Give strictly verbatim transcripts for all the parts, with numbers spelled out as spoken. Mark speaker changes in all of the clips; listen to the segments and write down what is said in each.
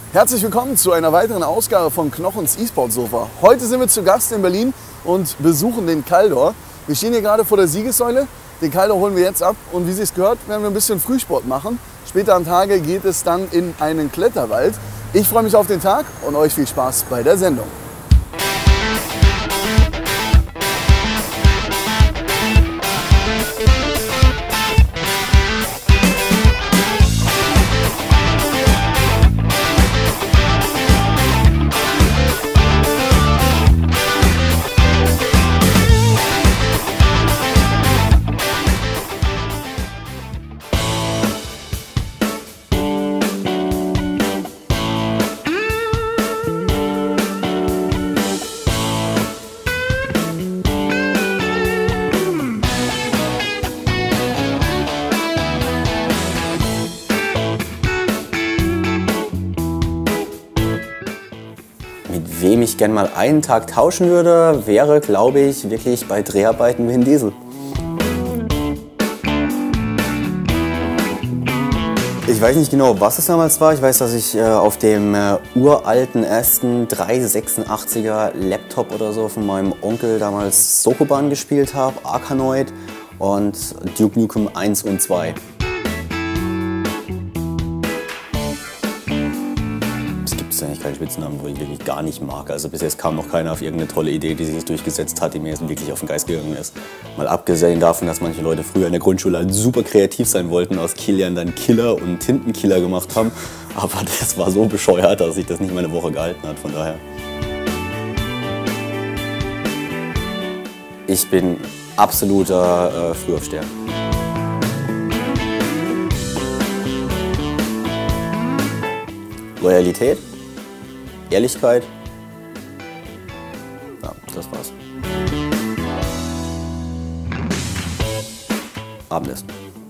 Speaker 1: Herzlich willkommen zu einer weiteren Ausgabe von Knochens E-Sport Sofa. Heute sind wir zu Gast in Berlin und besuchen den Kaldor. Wir stehen hier gerade vor der Siegessäule. Den Kaldor holen wir jetzt ab und wie sich's gehört, werden wir ein bisschen Frühsport machen. Später am Tage geht es dann in einen Kletterwald. Ich freue mich auf den Tag und euch viel Spaß bei der Sendung.
Speaker 2: Mit wem ich gern mal einen Tag tauschen würde, wäre, glaube ich, wirklich bei Dreharbeiten Vin Diesel. Ich weiß nicht genau, was es damals war. Ich weiß, dass ich äh, auf dem äh, uralten ersten dreihundertsechsundachtziger Laptop oder so von meinem Onkel damals Sokoban gespielt habe, Arkanoid und Duke Nukem eins und zwei. Das ist eigentlich kein Spitznamen, wo ich wirklich gar nicht mag. Also bis jetzt kam noch keiner auf irgendeine tolle Idee, die sich durchgesetzt hat, die mir jetzt wirklich auf den Geist gegangen ist. Mal abgesehen davon, dass manche Leute früher in der Grundschule halt super kreativ sein wollten, aus Kilian dann Killer und Tintenkiller gemacht haben. Aber das war so bescheuert, dass sich das nicht mal eine Woche gehalten hat, von daher. Ich bin absoluter äh, Frühaufsteher. Loyalität. Ehrlichkeit. Ja, das war's. Abendessen.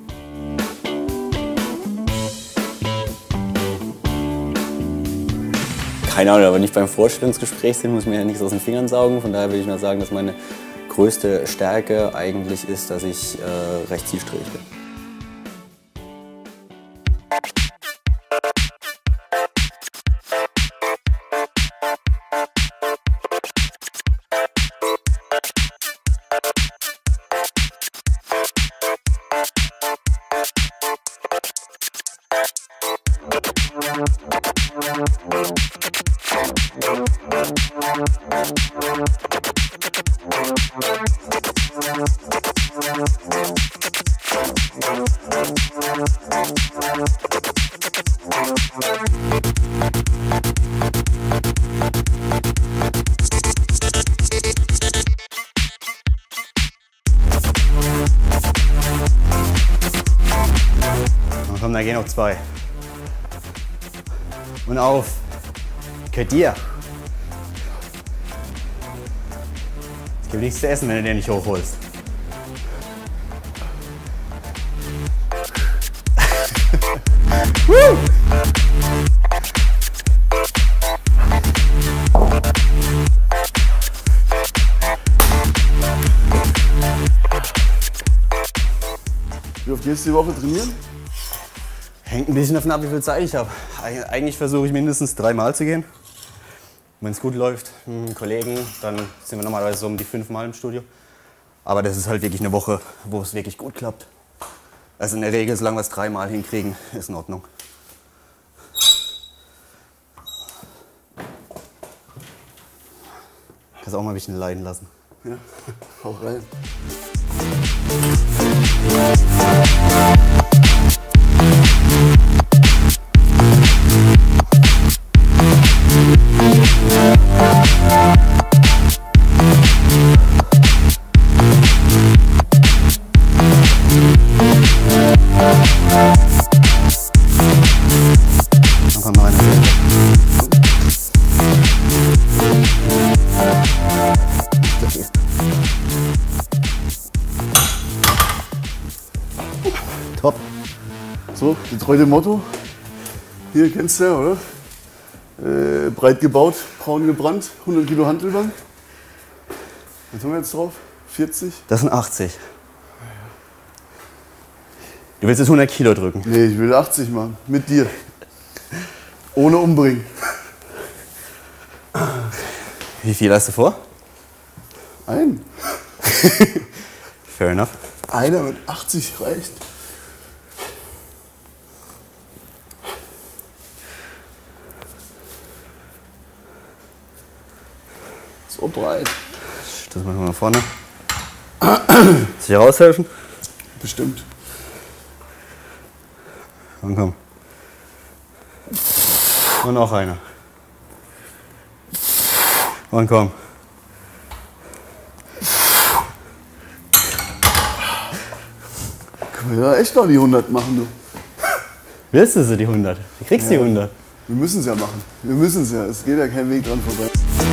Speaker 2: Keine Ahnung, aber nicht beim Vorstellungsgespräch sind, muss ich mir ja nichts aus den Fingern saugen. Von daher würde ich mal sagen, dass meine größte Stärke eigentlich ist, dass ich äh, recht zielstrebig bin.
Speaker 3: Komm, da gehen noch zwei. Und auf. Gehört dir. Es gibt nichts zu essen, wenn du den nicht hochholst.
Speaker 1: Wie oft gehst du die Woche trainieren?
Speaker 3: Hängt ein bisschen davon ab, wie viel Zeit ich habe. Eigentlich versuche ich mindestens dreimal zu gehen. Wenn es gut läuft mit einem Kollegen, dann sind wir normalerweise so um die fünfmal im Studio. Aber das ist halt wirklich eine Woche, wo es wirklich gut klappt. Also in der Regel, solange wir es dreimal hinkriegen, ist in Ordnung. Kannst auch mal ein bisschen leiden lassen.
Speaker 1: Ja, hau rein.
Speaker 3: Dann kommt noch eine.
Speaker 1: Top. So, getreu dem Motto. Hier kennst du ja, oder? Äh, breit gebaut, braun gebrannt, hundert Kilo Hantelbank. Was haben wir jetzt drauf? vierzig?
Speaker 3: Das sind achtzig. Du willst jetzt hundert Kilo drücken?
Speaker 1: Nee, ich will achtzig machen. Mit dir. Ohne umbringen.
Speaker 3: Wie viel hast du vor?
Speaker 1: Ein.
Speaker 3: Fair enough.
Speaker 1: Einer mit achtzig reicht. So breit.
Speaker 3: Das machen wir nach vorne. Soll ich raushelfen?
Speaker 1: Bestimmt.
Speaker 3: Und komm. Und noch einer. Und komm.
Speaker 1: Können wir ja echt noch die hundert machen, du.
Speaker 3: Willst du sie, die hundert? Du kriegst
Speaker 1: Ja.
Speaker 3: die hundert.
Speaker 1: Wir müssen es ja machen. Wir müssen es ja. Es geht ja kein Weg dran vorbei.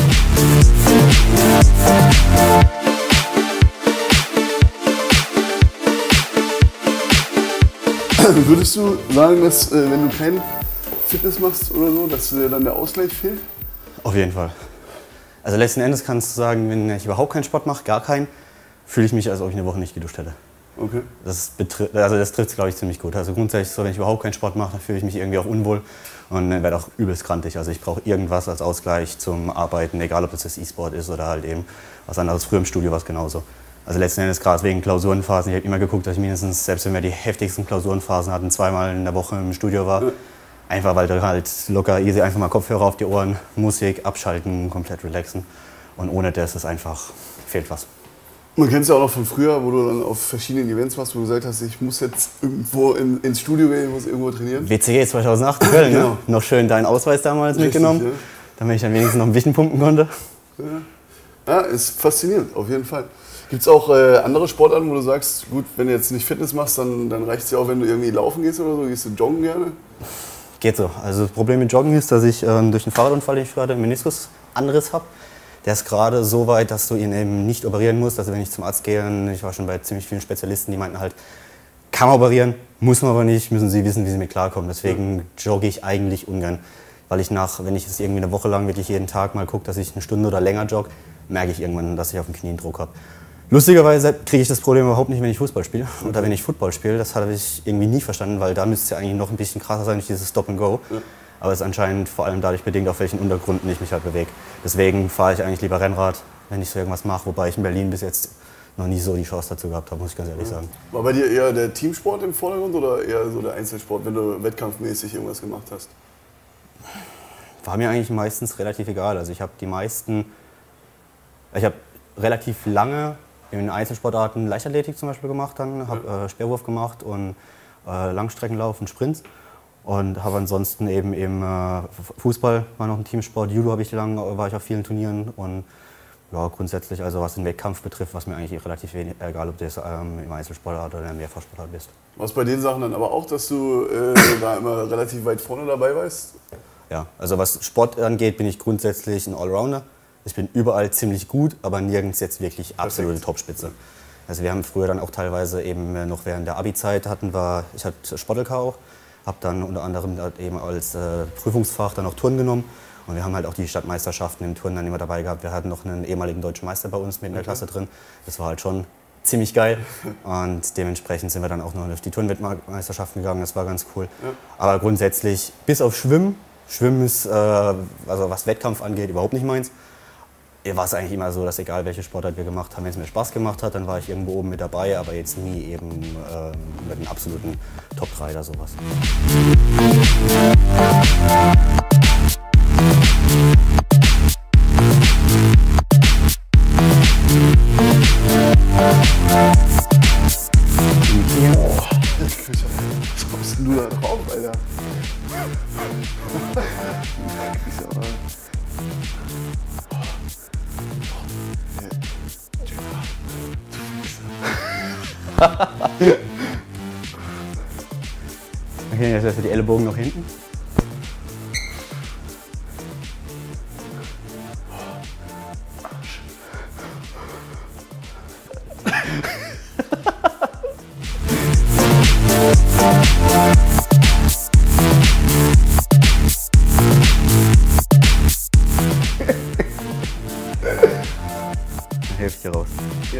Speaker 1: Würdest du sagen, dass äh, wenn du kein Fitness machst oder so, dass dir dann der Ausgleich fehlt?
Speaker 3: Auf jeden Fall. Also letzten Endes kannst du sagen, wenn ich überhaupt keinen Sport mache, gar keinen, fühle ich mich, als ob ich eine Woche nicht geduscht hätte.
Speaker 1: Okay.
Speaker 3: Das, also das trifft es, glaube ich, ziemlich gut. Also grundsätzlich so, wenn ich überhaupt keinen Sport mache, dann fühle ich mich irgendwie auch unwohl und dann werde auch übelst krantig. Also ich brauche irgendwas als Ausgleich zum Arbeiten, egal ob das das E-Sport ist oder halt eben was anderes. Früher im Studio war es genauso. Also letzten Endes gerade wegen Klausurenphasen. Ich habe immer geguckt, dass ich mindestens, selbst wenn wir die heftigsten Klausurenphasen hatten, zweimal in der Woche im Studio war. Ja. Einfach weil du halt locker, easy, einfach mal Kopfhörer auf die Ohren, Musik, abschalten, komplett relaxen. Und ohne das ist einfach, fehlt was.
Speaker 1: Man kennt es ja auch noch von früher, wo du dann auf verschiedenen Events warst, wo du gesagt hast, ich muss jetzt irgendwo in, ins Studio gehen, ich muss irgendwo trainieren.
Speaker 3: W C G zweitausendacht in Köln, genau. Ne? Noch schön deinen Ausweis damals Richtig, mitgenommen, ja. Damit ich dann wenigstens noch ein bisschen pumpen konnte.
Speaker 1: Ja, ja, ist faszinierend, auf jeden Fall. Gibt es auch äh, andere Sportarten, wo du sagst, gut, wenn du jetzt nicht Fitness machst, dann, dann reicht es ja auch, wenn du irgendwie laufen gehst oder so, gehst du joggen gerne?
Speaker 3: Geht so. Also das Problem mit Joggen ist, dass ich ähm, durch einen Fahrradunfall, den ich gerade, einen Meniskusanriss habe. Der ist gerade so weit, dass du ihn eben nicht operieren musst. Also wenn ich zum Arzt gehe, ich war schon bei ziemlich vielen Spezialisten, die meinten halt, kann man operieren, muss man aber nicht, müssen sie wissen, wie sie mit klarkommen. Deswegen jogge ich eigentlich ungern. Weil ich nach, wenn ich jetzt irgendwie eine Woche lang wirklich jeden Tag mal gucke, dass ich eine Stunde oder länger jogge, merke ich irgendwann, dass ich auf den Knien Druck habe. Lustigerweise kriege ich das Problem überhaupt nicht, wenn ich Fußball spiele oder wenn ich Football spiele. Das habe ich irgendwie nie verstanden, weil da müsste es ja eigentlich noch ein bisschen krasser sein durch dieses Stop and Go. Ja. Aber es ist anscheinend vor allem dadurch bedingt, auf welchen Untergründen ich mich halt bewege. Deswegen fahre ich eigentlich lieber Rennrad, wenn ich so irgendwas mache. Wobei ich in Berlin bis jetzt noch nie so die Chance dazu gehabt habe, muss ich ganz ehrlich sagen.
Speaker 1: War bei dir eher der Teamsport im Vordergrund oder eher so der Einzelsport, wenn du wettkampfmäßig irgendwas gemacht hast?
Speaker 3: War mir eigentlich meistens relativ egal. Also ich habe die meisten, ich habe relativ lange in Einzelsportarten Leichtathletik zum Beispiel gemacht, dann habe äh, Speerwurf gemacht und äh, Langstreckenlauf und Sprints und habe ansonsten eben im äh, Fußball war noch ein Teamsport, Judo habe ich lang, war ich auf vielen Turnieren und ja, grundsätzlich, also was den Wettkampf betrifft, was mir eigentlich relativ wenig, egal ob du jetzt ähm, im Einzelsportart oder im Mehrfachsportart bist.
Speaker 1: Was bei den Sachen dann aber auch, dass du äh, da immer relativ weit vorne dabei warst?
Speaker 3: Ja, also was Sport angeht, bin ich grundsätzlich ein Allrounder. Ich bin überall ziemlich gut, aber nirgends jetzt wirklich absolute Topspitze. Also wir haben früher dann auch teilweise eben noch während der Abi-Zeit hatten wir, ich hatte Sport-L K auch, habe dann unter anderem eben als äh, Prüfungsfach dann auch Turnen genommen und wir haben halt auch die Stadtmeisterschaften im Turnen dann immer dabei gehabt. Wir hatten noch einen ehemaligen deutschen Meister bei uns mit in der Klasse drin. Das war halt schon ziemlich geil und dementsprechend sind wir dann auch noch auf die Turnweltmeisterschaften gegangen. Das war ganz cool. Ja. Aber grundsätzlich bis auf Schwimmen, Schwimmen ist, äh, also was Wettkampf angeht, überhaupt nicht meins. War es eigentlich immer so, dass egal welche Sportart wir gemacht haben, wenn es mir Spaß gemacht hat, dann war ich irgendwo oben mit dabei, aber jetzt nie eben äh, mit einem absoluten Top drei oder sowas.
Speaker 1: Was kommst denn du da drauf, Alter?
Speaker 3: Okay, jetzt erst die Ellenbogen noch hinten. Dann helfe ich dir raus.
Speaker 1: Ja.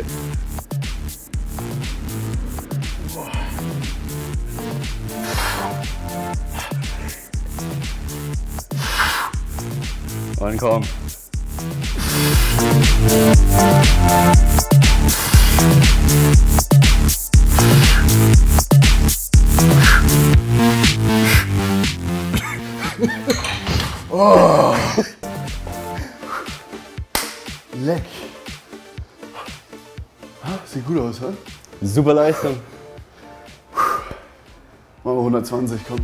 Speaker 3: Und komm.
Speaker 1: Oh. Leck. Sieht gut aus, hä?
Speaker 3: Super Leistung.
Speaker 1: Machen wir hundertzwanzig, komm.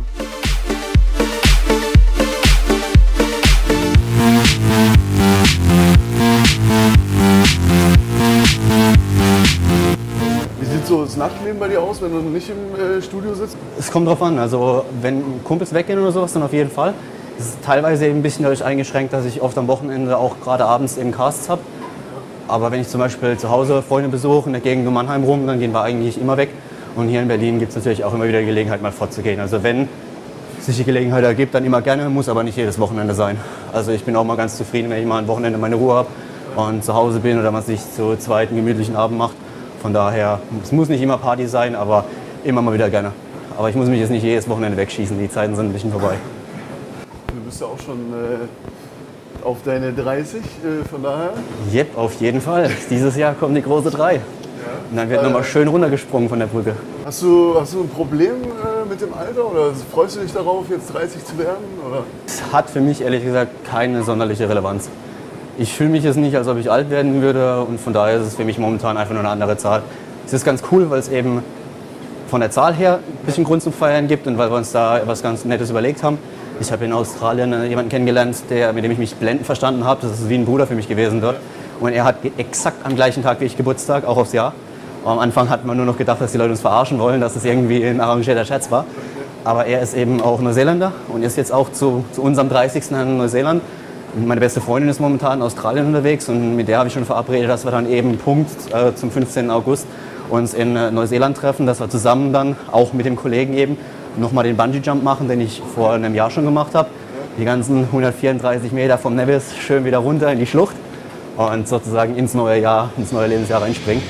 Speaker 1: Wie sieht so das Nachtleben bei dir aus, wenn du nicht im äh, Studio sitzt?
Speaker 3: Es kommt drauf an, also wenn Kumpels weggehen oder sowas, dann auf jeden Fall. Es ist teilweise eben ein bisschen dadurch eingeschränkt, dass ich oft am Wochenende auch gerade abends eben Casts habe. Aber wenn ich zum Beispiel zu Hause Freunde besuche in der Gegend um Mannheim rum, dann gehen wir eigentlich immer weg. Und hier in Berlin gibt es natürlich auch immer wieder die Gelegenheit, mal fortzugehen. Also wenn sich die Gelegenheit ergibt, dann immer gerne, muss aber nicht jedes Wochenende sein. Also ich bin auch mal ganz zufrieden, wenn ich mal ein Wochenende meine Ruhe habe und zu Hause bin oder man sich zu zweiten gemütlichen Abend macht. Von daher, es muss nicht immer Party sein, aber immer mal wieder gerne. Aber ich muss mich jetzt nicht jedes Wochenende wegschießen, die Zeiten sind ein bisschen vorbei.
Speaker 1: Du bist ja auch schon äh, auf deine dreißig, äh, von daher.
Speaker 3: Jep, auf jeden Fall. Dieses Jahr kommt die große drei. Und dann wird
Speaker 1: Äh,
Speaker 3: nochmal schön runtergesprungen von der Brücke.
Speaker 1: Hast du, hast du ein Problem äh, mit dem Alter oder freust du dich darauf, jetzt dreißig zu werden? Oder?
Speaker 3: Es hat für mich ehrlich gesagt keine sonderliche Relevanz. Ich fühle mich jetzt nicht, als ob ich alt werden würde und von daher ist es für mich momentan einfach nur eine andere Zahl. Es ist ganz cool, weil es eben von der Zahl her ein bisschen Grund zum Feiern gibt und weil wir uns da was ganz Nettes überlegt haben. Ich habe in Australien jemanden kennengelernt, der, mit dem ich mich blendend verstanden habe. Das ist wie ein Bruder für mich gewesen dort. Und er hat exakt am gleichen Tag wie ich Geburtstag, auch aufs Jahr. Und am Anfang hat man nur noch gedacht, dass die Leute uns verarschen wollen, dass es irgendwie ein arrangierter Scherz war. Aber er ist eben auch Neuseeländer und ist jetzt auch zu, zu unserem dreißigsten in Neuseeland. Und meine beste Freundin ist momentan in Australien unterwegs und mit der habe ich schon verabredet, dass wir dann eben Punkt äh, zum fünfzehnten August uns in äh, Neuseeland treffen, dass wir zusammen dann auch mit dem Kollegen eben nochmal den Bungee-Jump machen, den ich vor einem Jahr schon gemacht habe. Die ganzen hundertvierunddreißig Meter vom Nevis schön wieder runter in die Schlucht und sozusagen ins neue Jahr, ins neue Lebensjahr reinspringen.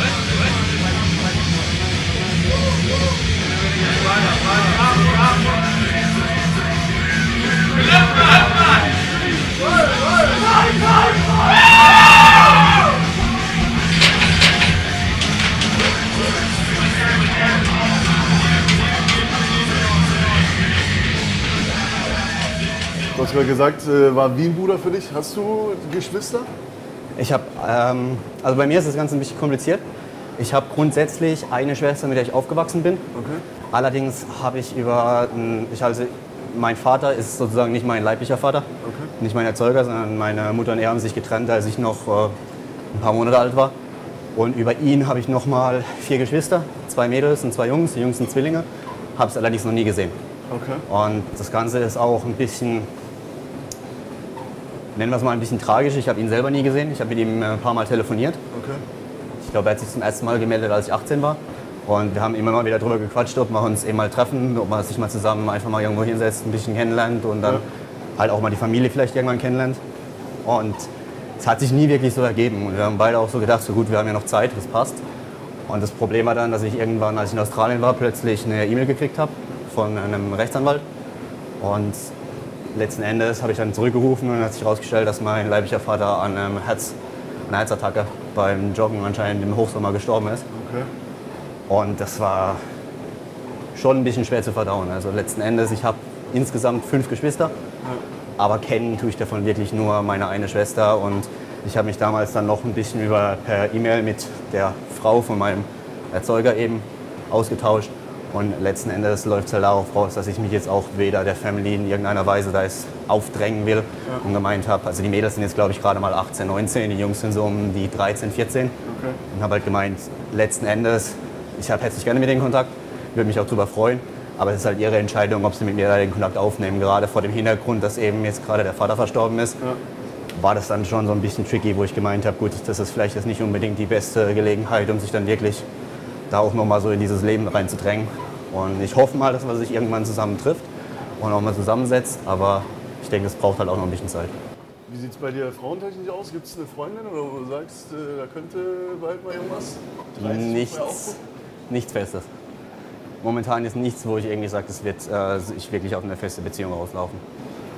Speaker 1: Du hast gerade gesagt, äh, war wie ein Bruder für dich. Hast du Geschwister?
Speaker 3: Ich habe, ähm, also bei mir ist das Ganze ein bisschen kompliziert. Ich habe grundsätzlich eine Schwester, mit der ich aufgewachsen bin.
Speaker 1: Okay.
Speaker 3: Allerdings habe ich über, ich also, mein Vater ist sozusagen nicht mein leiblicher Vater,
Speaker 1: Okay.
Speaker 3: nicht mein Erzeuger, sondern meine Mutter und er haben sich getrennt, als ich noch äh, ein paar Monate alt war. Und über ihn habe ich noch mal vier Geschwister, zwei Mädels und zwei Jungs. Die Jungs sind Zwillinge, habe es allerdings noch nie gesehen.
Speaker 1: Okay.
Speaker 3: Und das Ganze ist auch ein bisschen, nennen wir es mal ein bisschen tragisch. Ich habe ihn selber nie gesehen. Ich habe mit ihm ein paar Mal telefoniert.
Speaker 1: Okay.
Speaker 3: Ich glaube, er hat sich zum ersten Mal gemeldet, als ich achtzehn war. Und wir haben immer mal wieder darüber gequatscht, ob wir uns eben mal treffen, ob man sich mal zusammen einfach mal irgendwo hinsetzt, ein bisschen kennenlernt und dann
Speaker 1: Ja.
Speaker 3: halt auch mal die Familie vielleicht irgendwann kennenlernt. Und es hat sich nie wirklich so ergeben. Und wir haben beide auch so gedacht, so gut, wir haben ja noch Zeit, das passt. Und das Problem war dann, dass ich irgendwann, als ich in Australien war, plötzlich eine E-Mail gekriegt habe von einem Rechtsanwalt. Und letzten Endes habe ich dann zurückgerufen und hat sich herausgestellt, dass mein leiblicher Vater an einem Herz, einer Herzattacke beim Joggen anscheinend im Hochsommer gestorben ist.
Speaker 1: Okay.
Speaker 3: Und das war schon ein bisschen schwer zu verdauen. Also letzten Endes, ich habe insgesamt fünf Geschwister, aber kennen tue ich davon wirklich nur meine eine Schwester. Und ich habe mich damals dann noch ein bisschen über, per E-Mail mit der Frau von meinem Erzeuger eben ausgetauscht. Und letzten Endes läuft es halt darauf raus, dass ich mich jetzt auch weder der Family in irgendeiner Weise da ist aufdrängen will. Ja. Und gemeint habe, also die Mädels sind jetzt glaube ich gerade mal achtzehn, neunzehn, die Jungs sind so um die dreizehn, vierzehn.
Speaker 1: Okay.
Speaker 3: Und habe halt gemeint, letzten Endes, ich habe herzlich gerne mit denen Kontakt, würde mich auch darüber freuen. Aber es ist halt ihre Entscheidung, ob sie mit mir da den Kontakt aufnehmen. Gerade vor dem Hintergrund, dass eben jetzt gerade der Vater verstorben ist, ja. war das dann schon so ein bisschen tricky, wo ich gemeint habe, gut, das ist vielleicht jetzt nicht unbedingt die beste Gelegenheit, um sich dann wirklich da auch nochmal so in dieses Leben reinzudrängen. Und ich hoffe mal, dass man sich irgendwann zusammen trifft und auch mal zusammensetzt. Aber ich denke, es braucht halt auch noch ein bisschen Zeit.
Speaker 1: Wie sieht es bei dir frauentechnisch aus? Gibt es eine Freundin oder wo du sagst, äh, da könnte bald mal irgendwas?
Speaker 3: Nichts, nichts Festes. Momentan ist nichts, wo ich irgendwie sage, das wird äh, ich wirklich auf eine feste Beziehung rauslaufen.
Speaker 1: Okay.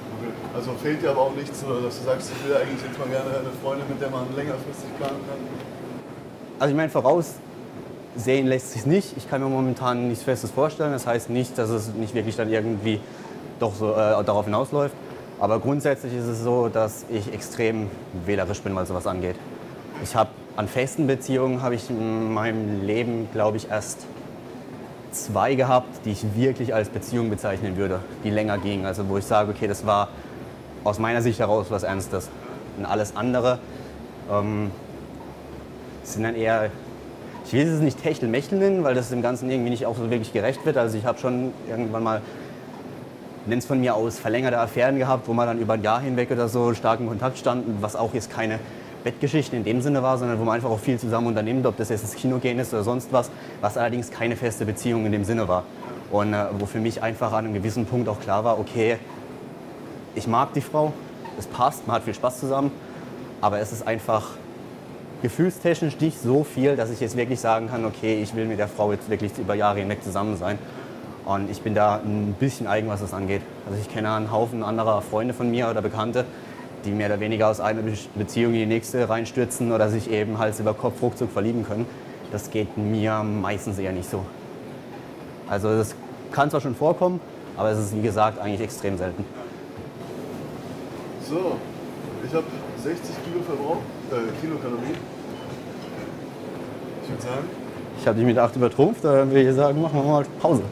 Speaker 1: Also fehlt dir aber auch nichts, oder dass du sagst, ich will eigentlich jetzt mal gerne eine Freundin, mit der man längerfristig planen kann?
Speaker 3: Also ich meine, voraussehen lässt sich nicht. Ich kann mir momentan nichts Festes vorstellen. Das heißt nicht, dass es nicht wirklich dann irgendwie doch so äh, darauf hinausläuft. Aber grundsätzlich ist es so, dass ich extrem wählerisch bin, was sowas angeht. Ich habe an festen Beziehungen habe ich in meinem Leben, glaube ich, erst zwei gehabt, die ich wirklich als Beziehung bezeichnen würde, die länger gingen. Also wo ich sage, okay, das war aus meiner Sicht heraus was Ernstes. Und alles andere ähm, sind dann eher, ich will es nicht Techtelmechtel nennen, weil das dem Ganzen irgendwie nicht auch so wirklich gerecht wird. Also ich habe schon irgendwann mal, nenn es von mir aus, verlängerte Affären gehabt, wo man dann über ein Jahr hinweg oder so stark in Kontakt stand, was auch jetzt keine Bettgeschichten in dem Sinne war, sondern wo man einfach auch viel zusammen unternimmt, ob das jetzt ins Kino gehen ist oder sonst was, was allerdings keine feste Beziehung in dem Sinne war. Und äh, wo für mich einfach an einem gewissen Punkt auch klar war, okay, ich mag die Frau, es passt, man hat viel Spaß zusammen, aber es ist einfach gefühlstechnisch nicht so viel, dass ich jetzt wirklich sagen kann, okay, ich will mit der Frau jetzt wirklich über Jahre hinweg zusammen sein. Und ich bin da ein bisschen eigen, was das angeht. Also ich kenne einen Haufen anderer Freunde von mir oder Bekannte, die mehr oder weniger aus einer Beziehung in die nächste reinstürzen oder sich eben Hals über Kopf ruckzuck verlieben können. Das geht mir meistens eher nicht so. Also das kann zwar schon vorkommen, aber es ist wie gesagt eigentlich extrem selten.
Speaker 1: So, ich habe sechzig Kilo verbraucht, äh, Kilokalorien. Ich würde sagen.
Speaker 3: Ich habe dich mit acht übertrumpft, da würde ich sagen, machen wir mal Pause.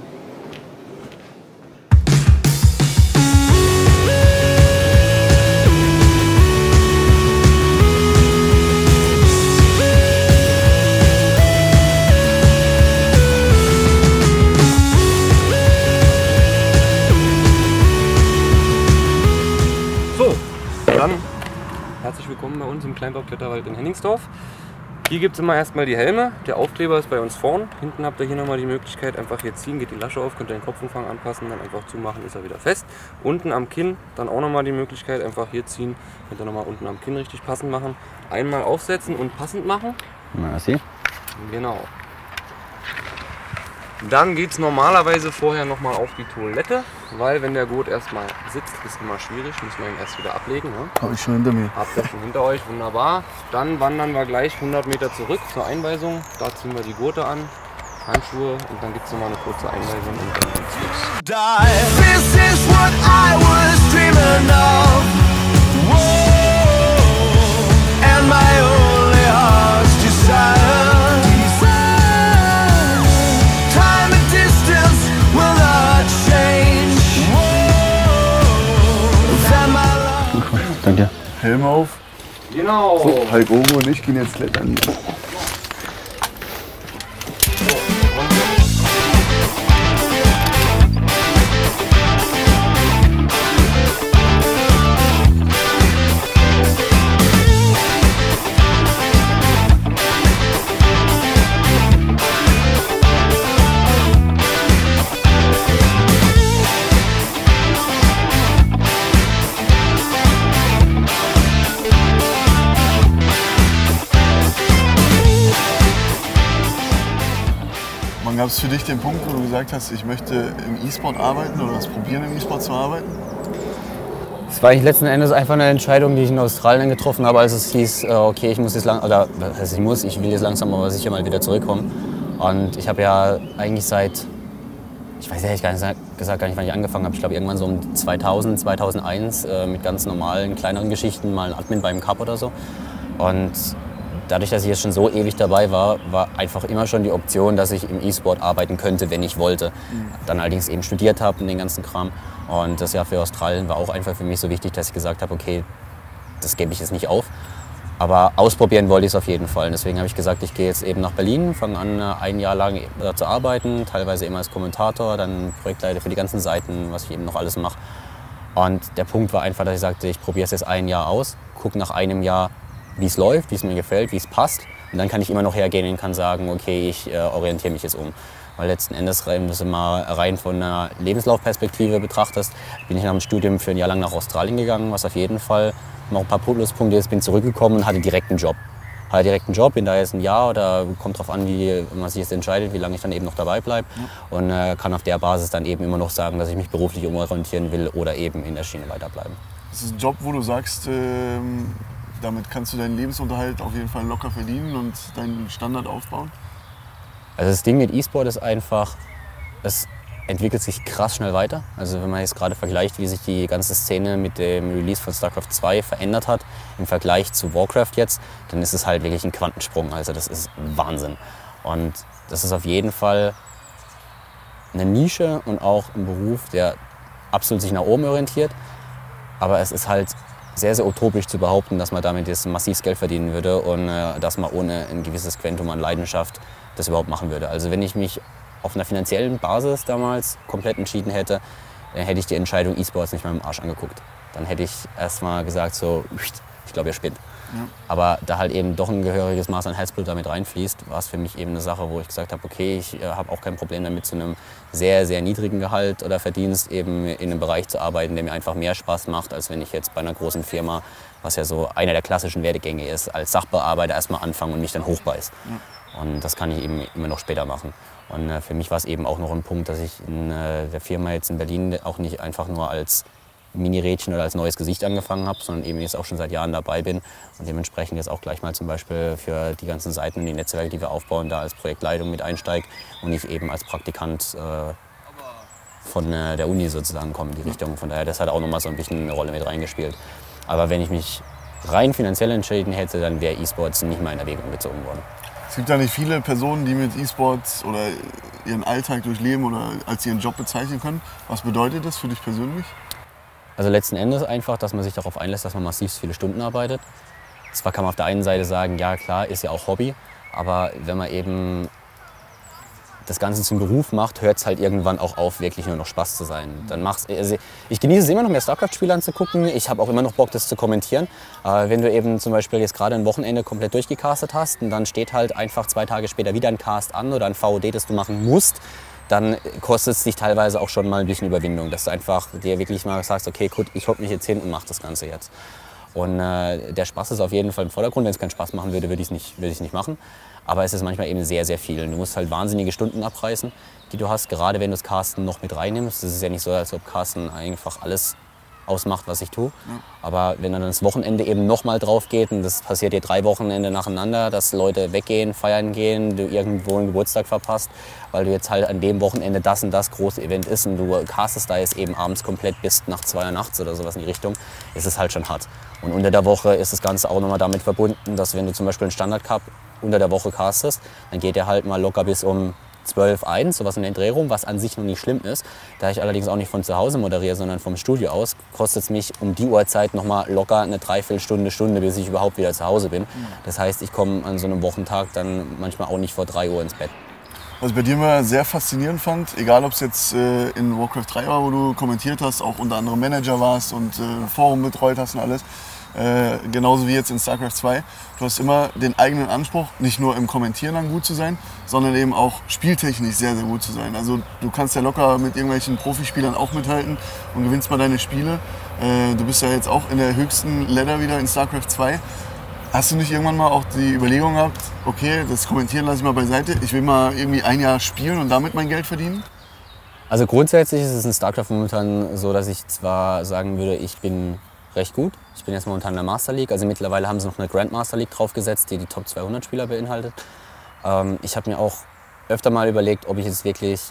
Speaker 4: Dann herzlich willkommen bei uns im Kleinbaukletterwald in Hennigsdorf. Hier gibt es immer erstmal die Helme. Der Aufkleber ist bei uns vorn. Hinten habt ihr hier nochmal die Möglichkeit, einfach hier ziehen, geht die Lasche auf, könnt ihr den Kopfumfang anpassen, dann einfach zumachen, ist er wieder fest. Unten am Kinn dann auch nochmal die Möglichkeit, einfach hier ziehen, könnt ihr nochmal unten am Kinn richtig passend machen. Einmal aufsetzen und passend machen.
Speaker 3: Merci.
Speaker 4: Genau. Dann geht es normalerweise vorher nochmal auf die Toilette, weil wenn der Gurt erstmal sitzt, ist immer schwierig, müssen wir ihn erst wieder ablegen. Ne?
Speaker 1: Habe ich schon hinter mir.
Speaker 4: Habt ihr schon hinter euch, wunderbar. Dann wandern wir gleich hundert Meter zurück zur Einweisung. Da ziehen wir die Gurte an, Handschuhe und dann gibt es nochmal eine kurze Einweisung und dann geht's los. This is what I was dreaming of. Whoa. And my only heart's desire.
Speaker 3: Danke.
Speaker 1: Helm auf.
Speaker 4: Genau.
Speaker 1: So, Hulk Hogan und ich gehen jetzt klettern. Gab es für dich den Punkt, wo du gesagt hast, ich möchte im E-Sport arbeiten oder das probieren, im E-Sport zu arbeiten?
Speaker 2: Es war eigentlich letzten Endes einfach eine Entscheidung, die ich in Australien getroffen habe, als es hieß, okay, ich muss jetzt lang, oder was heißt ich muss, ich will jetzt langsam aber sicher mal wieder zurückkommen. Und ich habe ja eigentlich seit, ich weiß ehrlich gar nicht gesagt, gar nicht, wann ich angefangen habe. Ich glaube irgendwann so um zweitausend, zweitausendeins äh, mit ganz normalen, kleineren Geschichten, mal ein Admin beim Cup oder so. Und dadurch, dass ich jetzt schon so ewig dabei war, war einfach immer schon die Option, dass ich im E-Sport arbeiten könnte, wenn ich wollte. Mhm. Dann allerdings eben studiert habe und den ganzen Kram. Und das Jahr für Australien war auch einfach für mich so wichtig, dass ich gesagt habe, okay, das gebe ich jetzt nicht auf. Aber ausprobieren wollte ich es auf jeden Fall. Und deswegen habe ich gesagt, ich gehe jetzt eben nach Berlin, fange an, ein Jahr lang zu arbeiten, teilweise immer als Kommentator, dann Projektleiter für die ganzen Seiten, was ich eben noch alles mache. Und der Punkt war einfach, dass ich sagte, ich probiere es jetzt ein Jahr aus, gucke nach einem Jahr, wie es läuft, wie es mir gefällt, wie es passt. Und dann kann ich immer noch hergehen und kann sagen, okay, ich äh, orientiere mich jetzt um. Weil letzten Endes, wenn du es mal rein von einer Lebenslaufperspektive betrachtest, bin ich nach dem Studium für ein Jahr lang nach Australien gegangen, was auf jeden Fall noch ein paar Pluspunkte ist. Bin zurückgekommen und hatte direkt einen Job. Hatte direkt einen Job, bin da jetzt ein Jahr oder kommt drauf an, wie man sich jetzt entscheidet, wie lange ich dann eben noch dabei bleibe. Ja. Und äh, kann auf der Basis dann eben immer noch sagen, dass ich mich beruflich umorientieren will oder eben in der Schiene weiterbleiben.
Speaker 1: Das ist ein Job, wo du sagst, ähm, damit kannst du deinen Lebensunterhalt auf jeden Fall locker verdienen und deinen Standard aufbauen?
Speaker 2: Also das Ding mit E-Sport ist einfach, es entwickelt sich krass schnell weiter. Also wenn man jetzt gerade vergleicht, wie sich die ganze Szene mit dem Release von StarCraft zwei verändert hat im Vergleich zu Warcraft jetzt, dann ist es halt wirklich ein Quantensprung. Also das ist Wahnsinn. Und das ist auf jeden Fall eine Nische und auch ein Beruf, der absolut sich nach oben orientiert. Aber es ist halt sehr, sehr utopisch zu behaupten, dass man damit jetzt massiv Geld verdienen würde und äh, dass man ohne ein gewisses Quantum an Leidenschaft das überhaupt machen würde. Also wenn ich mich auf einer finanziellen Basis damals komplett entschieden hätte, dann hätte ich die Entscheidung E-Sports nicht mal im Arsch angeguckt. Dann hätte ich erst mal gesagt, so, ich glaube, ihr spinnt. Ja. Aber da halt eben doch ein gehöriges Maß an Herzblut damit reinfließt, war es für mich eben eine Sache, wo ich gesagt habe, okay, ich äh, habe auch kein Problem damit, zu einem sehr, sehr niedrigen Gehalt oder Verdienst eben in einem Bereich zu arbeiten, der mir einfach mehr Spaß macht, als wenn ich jetzt bei einer großen Firma, was ja so einer der klassischen Werdegänge ist, als Sachbearbeiter erstmal anfange und mich dann hochbeiß. Ja. Und das kann ich eben immer noch später machen. Und äh, für mich war es eben auch noch ein Punkt, dass ich in äh, der Firma jetzt in Berlin auch nicht einfach nur als Mini-Rädchen oder als neues Gesicht angefangen habe, sondern eben jetzt auch schon seit Jahren dabei bin und dementsprechend jetzt auch gleich mal zum Beispiel für die ganzen Seiten und die Netzwerke, die wir aufbauen, da als Projektleitung mit einsteige und nicht eben als Praktikant äh, von äh, der Uni sozusagen komme in die Richtung. Von daher, das hat auch nochmal so ein bisschen eine Rolle mit reingespielt. Aber wenn ich mich rein finanziell entschieden hätte, dann wäre E-Sports nicht mal in Erwägung gezogen worden.
Speaker 1: Es gibt ja nicht viele Personen, die mit E-Sports oder ihren Alltag durchleben oder als ihren Job bezeichnen können. Was bedeutet das für dich persönlich?
Speaker 2: Also letzten Endes einfach, dass man sich darauf einlässt, dass man massiv viele Stunden arbeitet. Zwar kann man auf der einen Seite sagen, ja klar, ist ja auch Hobby, aber wenn man eben das Ganze zum Beruf macht, hört es halt irgendwann auch auf, wirklich nur noch Spaß zu sein. Dann mach's, also ich genieße es immer noch, mehr StarCraft-Spiele anzugucken. Ich habe auch immer noch Bock, das zu kommentieren. Äh, wenn du eben zum Beispiel jetzt gerade ein Wochenende komplett durchgecastet hast und dann steht halt einfach zwei Tage später wieder ein Cast an oder ein V O D, das du machen musst, dann kostet es dich teilweise auch schon mal ein bisschen Überwindung, dass du einfach dir wirklich mal sagst, okay, gut, ich hocke mich jetzt hin und mache das Ganze jetzt. Und äh, der Spaß ist auf jeden Fall im Vordergrund. Wenn es keinen Spaß machen würde, würde ich es nicht, würde ich nicht machen. Aber es ist manchmal eben sehr, sehr viel. Du musst halt wahnsinnige Stunden abreißen, die du hast, gerade wenn du das Casten noch mit reinnimmst. Es ist ja nicht so, als ob Casten einfach alles ausmacht, was ich tue. Ja. Aber wenn dann das Wochenende eben nochmal drauf geht, und das passiert dir drei Wochenende nacheinander, dass Leute weggehen, feiern gehen, du irgendwo einen Geburtstag verpasst, weil du jetzt halt an dem Wochenende das und das große Event ist und du castest da jetzt eben abends komplett bis nach zwei Uhr nachts oder sowas in die Richtung, ist es halt schon hart. Und unter der Woche ist das Ganze auch nochmal damit verbunden, dass wenn du zum Beispiel einen Standard Cup unter der Woche castest, dann geht der halt mal locker bis um zwölf, eins, sowas in den Dreh rum, was an sich noch nicht schlimm ist. Da ich allerdings auch nicht von zu Hause moderiere, sondern vom Studio aus, kostet es mich um die Uhrzeit noch mal locker eine Dreiviertelstunde, Stunde, bis ich überhaupt wieder zu Hause bin. Das heißt, ich komme an so einem Wochentag dann manchmal auch nicht vor drei Uhr ins Bett.
Speaker 1: Was ich bei dir immer sehr faszinierend fand, egal ob es jetzt äh, in Warcraft drei war, wo du kommentiert hast, auch unter anderem Manager warst und äh, Forum betreut hast und alles, Äh, genauso wie jetzt in StarCraft zwei. Du hast immer den eigenen Anspruch, nicht nur im Kommentieren dann gut zu sein, sondern eben auch spieltechnisch sehr, sehr gut zu sein. Also du kannst ja locker mit irgendwelchen Profispielern auch mithalten und gewinnst mal deine Spiele. Äh, du bist ja jetzt auch in der höchsten Ladder wieder in StarCraft zwei. Hast du nicht irgendwann mal auch die Überlegung gehabt, okay, das Kommentieren lasse ich mal beiseite, ich will mal irgendwie ein Jahr spielen und damit mein Geld verdienen?
Speaker 2: Also grundsätzlich ist es in StarCraft momentan so, dass ich zwar sagen würde, ich bin recht gut. Ich bin jetzt momentan in der Master League, also mittlerweile haben sie noch eine Grandmaster League draufgesetzt, die die Top zweihundert Spieler beinhaltet. Ähm, ich habe mir auch öfter mal überlegt, ob ich jetzt wirklich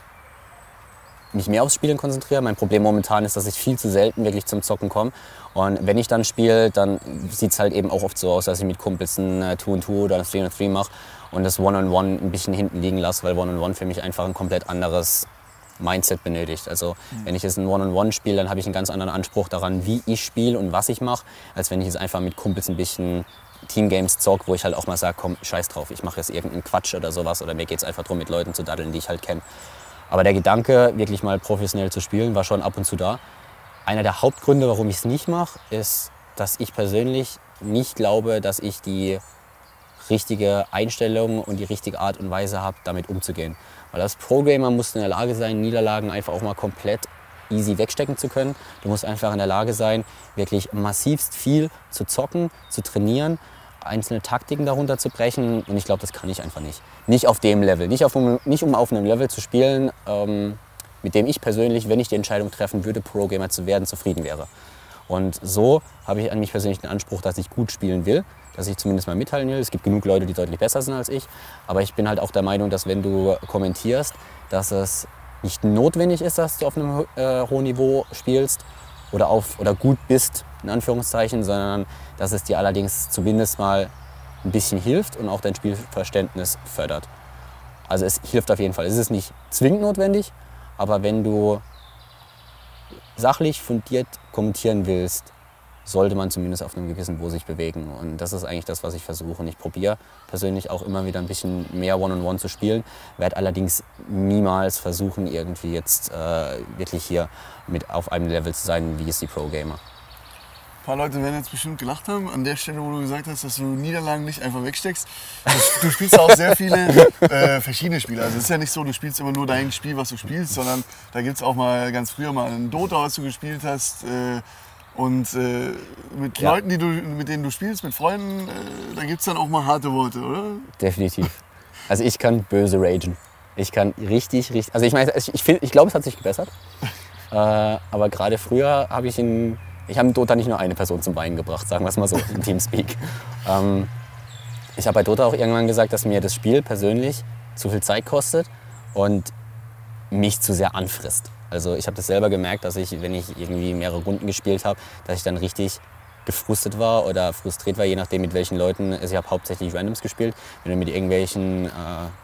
Speaker 2: mich mehr aufs Spielen konzentriere. Mein Problem momentan ist, dass ich viel zu selten wirklich zum Zocken komme. Und wenn ich dann spiele, dann sieht es halt eben auch oft so aus, dass ich mit Kumpels ein zwei und zwei oder ein drei und drei mache und das One-on-One ein bisschen hinten liegen lasse, weil One-on-One für mich einfach ein komplett anderes Mindset benötigt. Also mhm. wenn ich jetzt ein One-on-One spiele, dann habe ich einen ganz anderen Anspruch daran, wie ich spiele und was ich mache, als wenn ich jetzt einfach mit Kumpels ein bisschen Teamgames zock, wo ich halt auch mal sage, komm, scheiß drauf, ich mache jetzt irgendeinen Quatsch oder sowas oder mir geht es einfach darum, mit Leuten zu daddeln, die ich halt kenne. Aber der Gedanke, wirklich mal professionell zu spielen, war schon ab und zu da. Einer der Hauptgründe, warum ich es nicht mache, ist, dass ich persönlich nicht glaube, dass ich die richtige Einstellung und die richtige Art und Weise habe, damit umzugehen. Weil als Pro-Gamer musst du in der Lage sein, Niederlagen einfach auch mal komplett easy wegstecken zu können. Du musst einfach in der Lage sein, wirklich massivst viel zu zocken, zu trainieren, einzelne Taktiken darunter zu brechen. Und ich glaube, das kann ich einfach nicht. Nicht auf dem Level. Nicht, auf, nicht um auf einem Level zu spielen, ähm, mit dem ich persönlich, wenn ich die Entscheidung treffen würde, Pro-Gamer zu werden, zufrieden wäre. Und so habe ich an mich persönlich den Anspruch, dass ich gut spielen will, dass ich zumindest mal mitteilen will. Es gibt genug Leute, die deutlich besser sind als ich, aber ich bin halt auch der Meinung, dass wenn du kommentierst, dass es nicht notwendig ist, dass du auf einem äh, hohen Niveau spielst oder, auf, oder gut bist, in Anführungszeichen, sondern dass es dir allerdings zumindest mal ein bisschen hilft und auch dein Spielverständnis fördert. Also es hilft auf jeden Fall. Es ist nicht zwingend notwendig, aber wenn du sachlich fundiert kommentieren willst, sollte man zumindest auf einem gewissen Niveau sich bewegen. Und das ist eigentlich das, was ich versuche. Und ich probiere persönlich auch immer wieder ein bisschen mehr One-on-One zu spielen, werde allerdings niemals versuchen, irgendwie jetzt äh, wirklich hier mit auf einem Level zu sein, wie es die Pro-Gamer.
Speaker 1: Ein paar Leute werden jetzt bestimmt gelacht haben, an der Stelle, wo du gesagt hast, dass du Niederlagen nicht einfach wegsteckst. Du, du spielst auch sehr viele äh, verschiedene Spiele. Also es ist ja nicht so, du spielst immer nur dein Spiel, was du spielst, sondern da gibt es auch mal ganz früher mal ein Dota, was du gespielt hast. Äh, und äh, mit ja. Leuten, die du, mit denen du spielst, mit Freunden, äh, da gibt es dann auch mal harte Worte, oder?
Speaker 2: Definitiv. Also ich kann böse ragen. Ich kann richtig, richtig... Also ich meine, ich, ich, ich glaube, es hat sich gebessert. äh, aber gerade früher habe ich in... Ich habe in Dota nicht nur eine Person zum Bein gebracht, sagen wir es mal so, im Teamspeak. Ähm, ich habe bei Dota auch irgendwann gesagt, dass mir das Spiel persönlich zu viel Zeit kostet und mich zu sehr anfrisst. Also ich habe das selber gemerkt, dass ich, wenn ich irgendwie mehrere Runden gespielt habe, dass ich dann richtig gefrustet war oder frustriert war, je nachdem mit welchen Leuten. Also ich habe hauptsächlich Randoms gespielt, wenn du mit irgendwelchen äh,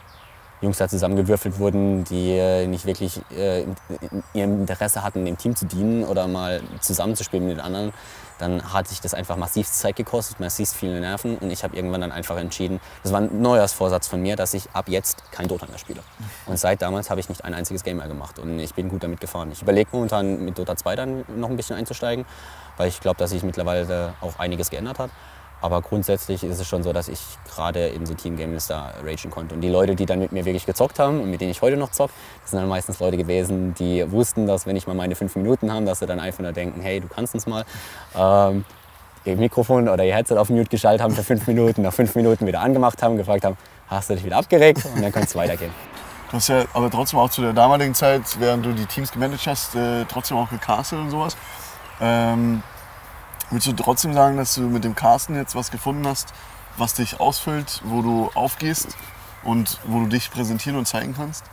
Speaker 2: Jungs da zusammengewürfelt wurden, die nicht wirklich äh, in ihrem Interesse hatten, dem Team zu dienen oder mal zusammenzuspielen mit den anderen, dann hat sich das einfach massiv Zeit gekostet, massiv viele Nerven und ich habe irgendwann dann einfach entschieden, das war ein Neujahrsvorsatz von mir, dass ich ab jetzt kein Dota mehr spiele. Und seit damals habe ich nicht ein einziges Game mehr gemacht und ich bin gut damit gefahren. Ich überlege momentan mit Dota zwei dann noch ein bisschen einzusteigen, weil ich glaube, dass sich mittlerweile auch einiges geändert hat. Aber grundsätzlich ist es schon so, dass ich gerade in so Team-Games da ragen konnte. Und die Leute, die dann mit mir wirklich gezockt haben und mit denen ich heute noch zocke, das sind dann meistens Leute gewesen, die wussten, dass wenn ich mal meine fünf Minuten habe, dass sie dann einfach nur denken, hey, du kannst uns mal. Ähm, ihr Mikrofon oder ihr Headset auf Mute geschaltet haben für fünf Minuten, nach fünf Minuten wieder angemacht haben, gefragt haben, hast du dich wieder abgeregt? Und dann kann es weitergehen.
Speaker 1: Du hast ja aber trotzdem auch zu der damaligen Zeit, während du die Teams gemanagt hast, äh, trotzdem auch gecastet und sowas. Ähm, Würdest du trotzdem sagen, dass du mit dem Casten jetzt was gefunden hast, was dich ausfüllt, wo du aufgehst und wo du dich präsentieren und zeigen kannst?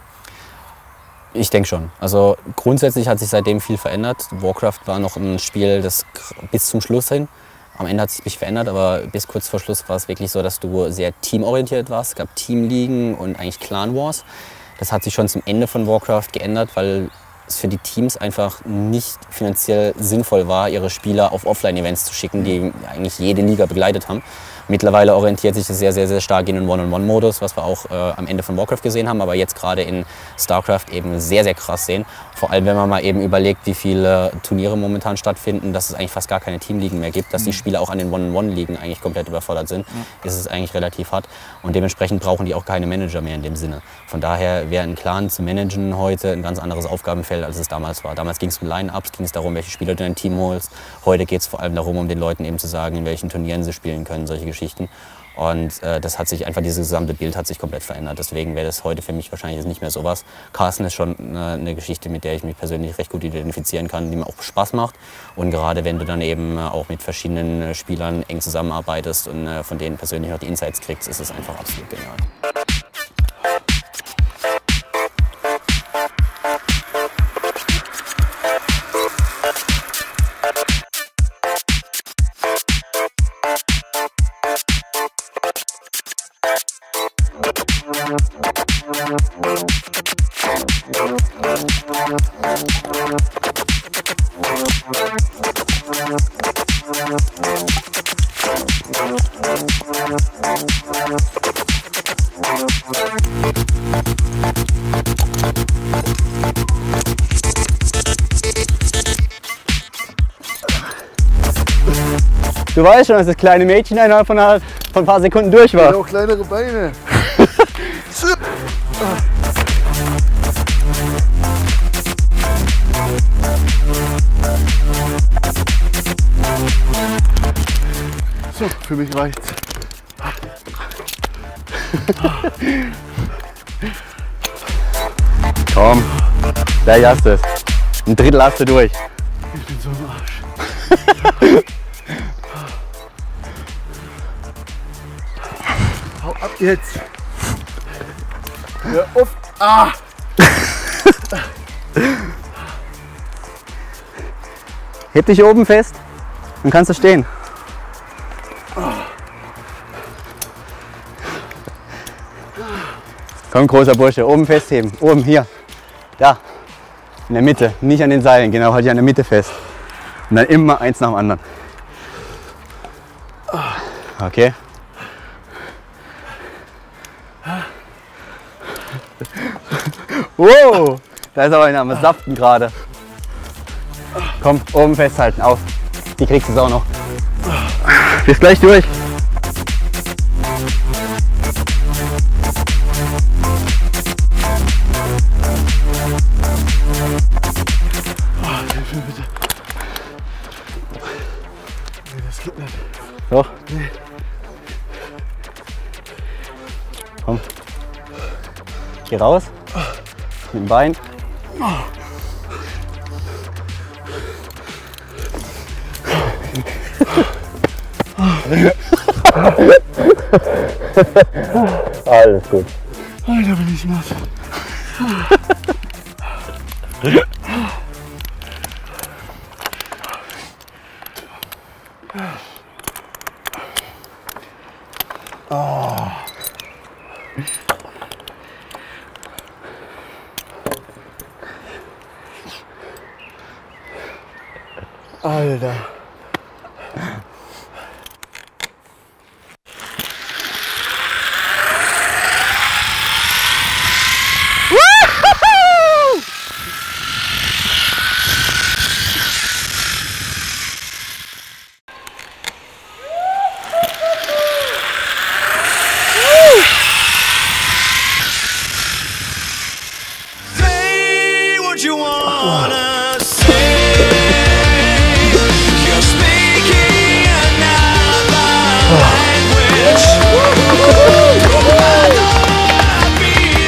Speaker 2: Ich denke schon. Also grundsätzlich hat sich seitdem viel verändert. Warcraft war noch ein Spiel, das bis zum Schluss hin, am Ende hat es sich verändert, aber bis kurz vor Schluss war es wirklich so, dass du sehr teamorientiert warst. Es gab Teamligen und eigentlich Clan Wars. Das hat sich schon zum Ende von Warcraft geändert, weil es für die Teams einfach nicht finanziell sinnvoll war, ihre Spieler auf Offline-Events zu schicken, die eigentlich jede Liga begleitet haben. Mittlerweile orientiert sich das sehr, sehr, sehr stark in den One-on-One-Modus, was wir auch äh, am Ende von Warcraft gesehen haben, aber jetzt gerade in StarCraft eben sehr, sehr krass sehen. Vor allem, wenn man mal eben überlegt, wie viele Turniere momentan stattfinden, dass es eigentlich fast gar keine Teamligen mehr gibt, dass die Spieler auch an den One-on-One-Ligen eigentlich komplett überfordert sind, ja. Ist es eigentlich relativ hart. Und dementsprechend brauchen die auch keine Manager mehr in dem Sinne. Von daher wäre ein Clan zu managen heute ein ganz anderes Aufgabenfeld, als es damals war. Damals ging es um Line-Ups, ging es darum, welche Spieler du in dein Team holst. Heute geht es vor allem darum, um den Leuten eben zu sagen, in welchen Turnieren sie spielen können, solche Geschichten. Und äh, das hat sich einfach, dieses gesamte Bild hat sich komplett verändert. Deswegen wäre das heute für mich wahrscheinlich nicht mehr sowas. Carsten ist schon eine, eine Geschichte, mit der ich mich persönlich recht gut identifizieren kann, die mir auch Spaß macht. Und gerade wenn du dann eben auch mit verschiedenen Spielern eng zusammenarbeitest und äh, von denen persönlich noch die Insights kriegst, ist es einfach absolut genial.
Speaker 3: Du weißt schon, dass das kleine Mädchen innerhalb von, einer, von ein paar Sekunden durch war.
Speaker 1: Ja, auch kleinere Beine. So, für mich reicht's.
Speaker 3: Komm, gleich hast du es. Ein Drittel hast du durch.
Speaker 1: Ich bin so im Arsch. Hau ab jetzt. Hör auf. Ah!
Speaker 3: Heb dich oben fest, dann kannst du stehen. Komm, großer Bursche, oben festheben. Oben, hier. Da. In der Mitte, nicht an den Seilen, genau, halt dich an der Mitte fest. Und dann immer eins nach dem anderen. Okay. Wow, da ist aber einer am Saften gerade. Komm, oben festhalten, auf. Die kriegst du auch noch. Bis gleich durch. Doch. Nee. Komm. Geh raus. Mit dem Bein. Alles gut.
Speaker 1: Alter, bin ich nass. Oh. Alter.
Speaker 5: You wanna say you're speaking another language. I don't be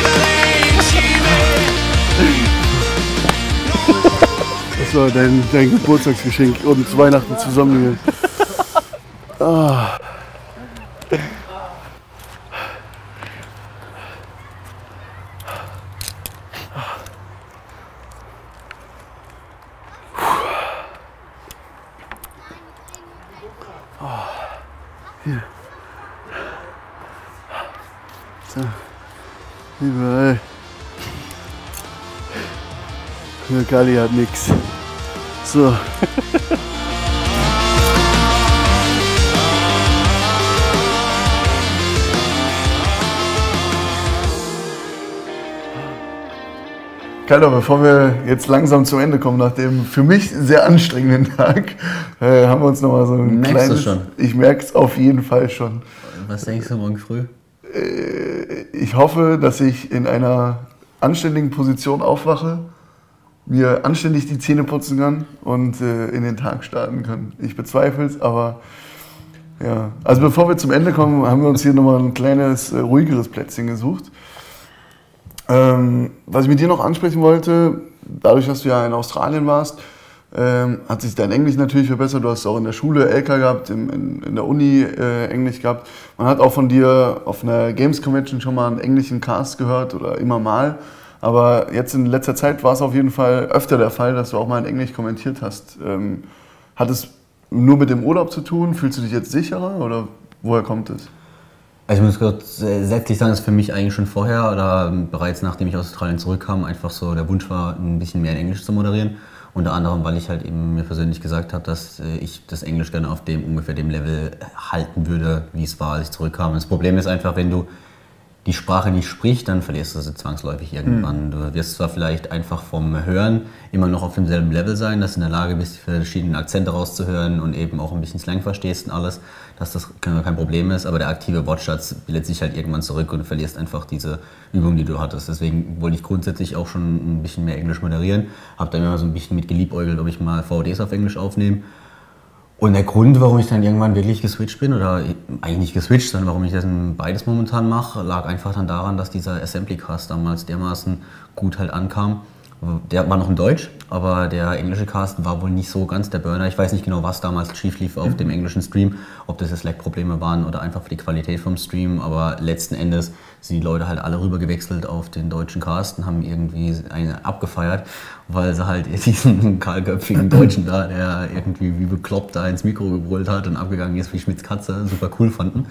Speaker 5: the
Speaker 1: Das war dein, dein Geburtstagsgeschenk und Weihnachten zusammen. Ah. Hier. So. Überall. Der Galli hat nix. So. Kaldo, bevor wir jetzt langsam zum Ende kommen, nach dem für mich sehr anstrengenden Tag, äh, haben wir uns noch mal so ein
Speaker 2: Merkst
Speaker 1: kleines...
Speaker 2: du schon?
Speaker 1: Ich merke es auf jeden Fall schon.
Speaker 2: Was denkst du morgen früh?
Speaker 1: Äh, ich hoffe, dass ich in einer anständigen Position aufwache, mir anständig die Zähne putzen kann und äh, in den Tag starten kann. Ich bezweifle es, aber ja. Also bevor wir zum Ende kommen, haben wir uns hier nochmal ein kleines, äh, ruhigeres Plätzchen gesucht. Ähm, was ich mit dir noch ansprechen wollte, dadurch, dass du ja in Australien warst, ähm, hat sich dein Englisch natürlich verbessert. Du hast auch in der Schule L K gehabt, in, in, in der Uni äh, Englisch gehabt. Man hat auch von dir auf einer Games Convention schon mal einen englischen Cast gehört oder immer mal. Aber jetzt in letzter Zeit war es auf jeden Fall öfter der Fall, dass du auch mal in Englisch kommentiert hast. Ähm, hat es nur mit dem Urlaub zu tun? Fühlst du dich jetzt sicherer oder woher kommt es?
Speaker 2: Also ich muss grundsätzlich sagen, dass für mich eigentlich schon vorher oder bereits nachdem ich aus Australien zurückkam, einfach so der Wunsch war, ein bisschen mehr in Englisch zu moderieren. Unter anderem, weil ich halt eben mir persönlich gesagt habe, dass ich das Englisch gerne auf dem ungefähr dem Level halten würde, wie es war, als ich zurückkam. Das Problem ist einfach, wenn du die Sprache nicht sprichst, dann verlierst du sie zwangsläufig irgendwann. Mhm. Du wirst zwar vielleicht einfach vom Hören immer noch auf demselben Level sein, dass du in der Lage bist, die verschiedenen Akzente rauszuhören und eben auch ein bisschen Slang verstehst und alles, dass das kein Problem ist, aber der aktive Wortschatz bildet sich halt irgendwann zurück und du verlierst einfach diese Übung, die du hattest. Deswegen wollte ich grundsätzlich auch schon ein bisschen mehr Englisch moderieren, habe dann immer so ein bisschen mit geliebäugelt, ob ich mal V O Ds auf Englisch aufnehme. Und der Grund, warum ich dann irgendwann wirklich geswitcht bin, oder eigentlich nicht geswitcht, sondern warum ich das beides momentan mache, lag einfach dann daran, dass dieser Assembly Cast damals dermaßen gut halt ankam, Der war noch in Deutsch, aber der englische Cast war wohl nicht so ganz der Burner. Ich weiß nicht genau, was damals schief lief auf dem englischen Stream, ob das jetzt Lag-Probleme waren oder einfach für die Qualität vom Stream, aber letzten Endes sind die Leute halt alle rüber gewechselt auf den deutschen Cast und haben irgendwie eine abgefeiert, weil sie halt diesen kahlköpfigen Deutschen da, der irgendwie wie bekloppt da ins Mikro gebrüllt hat und abgegangen ist wie Schmitz Katze, super cool fanden.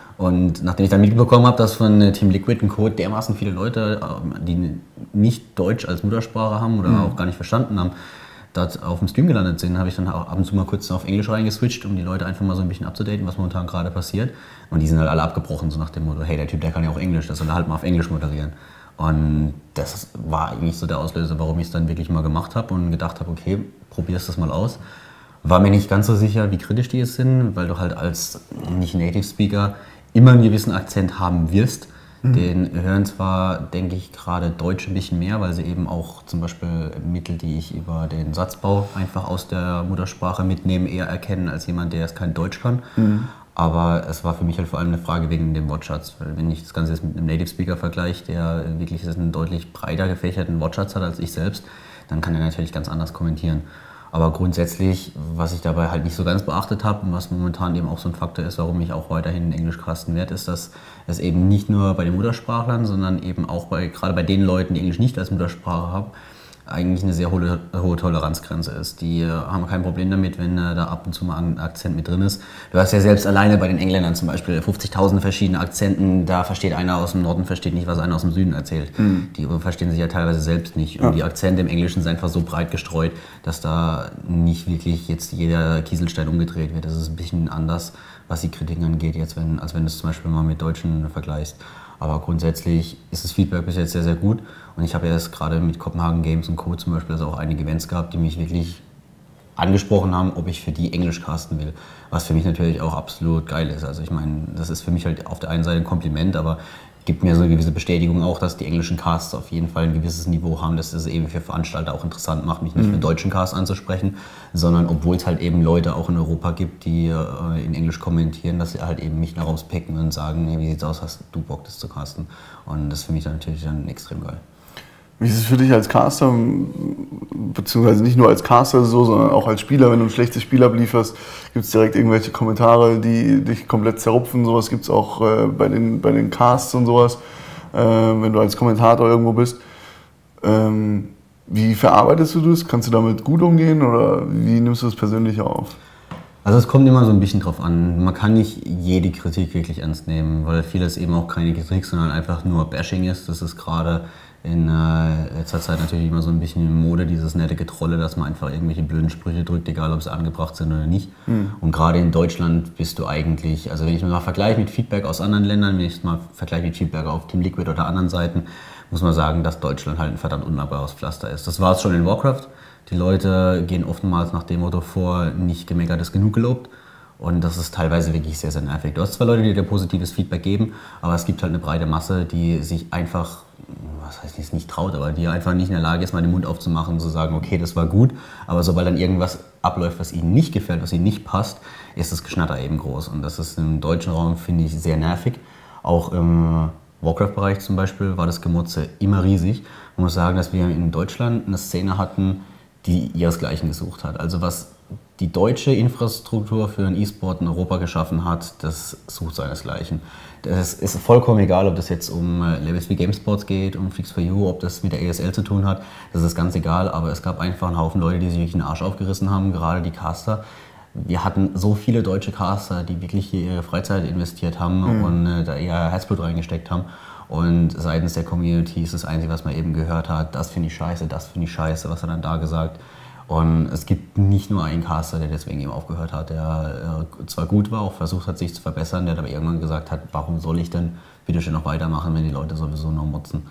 Speaker 2: Und nachdem ich dann mitbekommen habe, dass von Team Liquid und Co. dermaßen viele Leute, die nicht Deutsch als Muttersprache haben oder mhm. auch gar nicht verstanden haben, dort auf dem Stream gelandet sind, habe ich dann auch ab und zu mal kurz auf Englisch reingeswitcht, um die Leute einfach mal so ein bisschen abzudaten, was momentan gerade passiert. Und die sind halt alle abgebrochen, so nach dem Motto, hey, der Typ, der kann ja auch Englisch, das soll er halt mal auf Englisch moderieren. Und das war eigentlich so der Auslöser, warum ich es dann wirklich mal gemacht habe und gedacht habe, okay, probier's das mal aus. War mir nicht ganz so sicher, wie kritisch die es sind, weil du halt als Nicht-Native-Speaker immer einen gewissen Akzent haben wirst. Mhm. Den hören zwar, denke ich, gerade Deutsche ein bisschen mehr, weil sie eben auch zum Beispiel Mittel, die ich über den Satzbau einfach aus der Muttersprache mitnehme, eher erkennen als jemand, der jetzt kein Deutsch kann. Mhm. Aber es war für mich halt vor allem eine Frage wegen dem Wortschatz. Weil wenn ich das Ganze jetzt mit einem Native Speaker vergleiche, der wirklich einen deutlich breiter gefächerten Wortschatz hat als ich selbst, dann kann er natürlich ganz anders kommentieren. Aber grundsätzlich, was ich dabei halt nicht so ganz beachtet habe und was momentan eben auch so ein Faktor ist, warum ich auch weiterhin in Englisch casten werde, ist, dass es eben nicht nur bei den Muttersprachlern, sondern eben auch bei, gerade bei den Leuten, die Englisch nicht als Muttersprache haben, eigentlich eine sehr hohe, hohe Toleranzgrenze ist. Die haben kein Problem damit, wenn da ab und zu mal ein Akzent mit drin ist. Du hast ja selbst alleine bei den Engländern zum Beispiel fünfzigtausend verschiedene Akzenten, da versteht einer aus dem Norden, versteht nicht, was einer aus dem Süden erzählt. Mhm. Die verstehen sich ja teilweise selbst nicht. Und ja. die Akzente im Englischen sind einfach so breit gestreut, dass da nicht wirklich jetzt jeder Kieselstein umgedreht wird. Das ist ein bisschen anders, was die Kritik angeht, jetzt wenn, als wenn du es zum Beispiel mal mit Deutschen vergleichst. Aber grundsätzlich ist das Feedback bis jetzt sehr, sehr gut. Und ich habe ja jetzt gerade mit Copenhagen Games und Co. zum Beispiel also auch einige Events gehabt, die mich wirklich angesprochen haben, ob ich für die Englisch casten will. Was für mich natürlich auch absolut geil ist. Also ich meine, das ist für mich halt auf der einen Seite ein Kompliment, aber gibt mir so eine gewisse Bestätigung auch, dass die englischen Casts auf jeden Fall ein gewisses Niveau haben, dass es eben für Veranstalter auch interessant macht, mich nicht mhm. für deutschen Casts anzusprechen, sondern obwohl es halt eben Leute auch in Europa gibt, die äh, in Englisch kommentieren, dass sie halt eben mich da rauspicken und sagen, hey, wie sieht's aus, hast du Bock, das zu casten? Und das ist für mich dann natürlich dann extrem geil.
Speaker 1: Wie ist es für dich als Caster, beziehungsweise nicht nur als Caster so, sondern auch als Spieler, wenn du ein schlechtes Spiel ablieferst, gibt es direkt irgendwelche Kommentare, die dich komplett zerrupfen, sowas gibt es auch äh, bei, den, bei den Casts und sowas, äh, wenn du als Kommentator irgendwo bist. Ähm, wie verarbeitest du das? Kannst du damit gut umgehen oder wie nimmst du das persönlich auf?
Speaker 2: Also es kommt immer so ein bisschen drauf an. Man kann nicht jede Kritik wirklich ernst nehmen, weil vieles eben auch keine Kritik, sondern einfach nur Bashing ist. Das ist gerade in äh, letzter Zeit natürlich immer so ein bisschen in Mode, dieses nette Getrolle, dass man einfach irgendwelche blöden Sprüche drückt, egal ob sie angebracht sind oder nicht. Mhm. Und gerade in Deutschland bist du eigentlich, also wenn ich mal vergleiche mit Feedback aus anderen Ländern, wenn ich mal vergleiche mit Feedback auf Team Liquid oder anderen Seiten, muss man sagen, dass Deutschland halt ein verdammt unnahbares Pflaster ist. Das war es schon in Warcraft. Die Leute gehen oftmals nach dem Motto vor, nicht gemeckert ist genug gelobt. Und das ist teilweise wirklich sehr, sehr nervig. Du hast zwar Leute, die dir positives Feedback geben, aber es gibt halt eine breite Masse, die sich einfach, was heißt nicht, nicht traut, aber die einfach nicht in der Lage ist, mal den Mund aufzumachen und zu sagen, okay, das war gut. Aber sobald dann irgendwas abläuft, was ihnen nicht gefällt, was ihnen nicht passt, ist das Geschnatter eben groß. Und das ist im deutschen Raum, finde ich, sehr nervig. Auch im Warcraft-Bereich zum Beispiel war das Gemotze immer riesig. Man muss sagen, dass wir in Deutschland eine Szene hatten, die ihresgleichen gesucht hat. Also was die deutsche Infrastruktur für einen E-Sport in Europa geschaffen hat, das sucht seinesgleichen. Das ist vollkommen egal, ob das jetzt um Labels wie GameSports geht, um Freaks for You, ob das mit der E S L zu tun hat, das ist ganz egal, aber es gab einfach einen Haufen Leute, die sich wirklich den Arsch aufgerissen haben, gerade die Caster. Wir hatten so viele deutsche Caster, die wirklich hier ihre Freizeit investiert haben mhm. und äh, da ihr Herzblut reingesteckt haben. Und seitens der Community ist das Einzige, was man eben gehört hat, das finde ich scheiße, das finde ich scheiße, was hat er dann da gesagt. Und es gibt nicht nur einen Caster, der deswegen eben aufgehört hat, der äh, zwar gut war, auch versucht hat, sich zu verbessern, der aber irgendwann gesagt hat, warum soll ich denn bitte schön noch weitermachen, wenn die Leute sowieso noch motzen.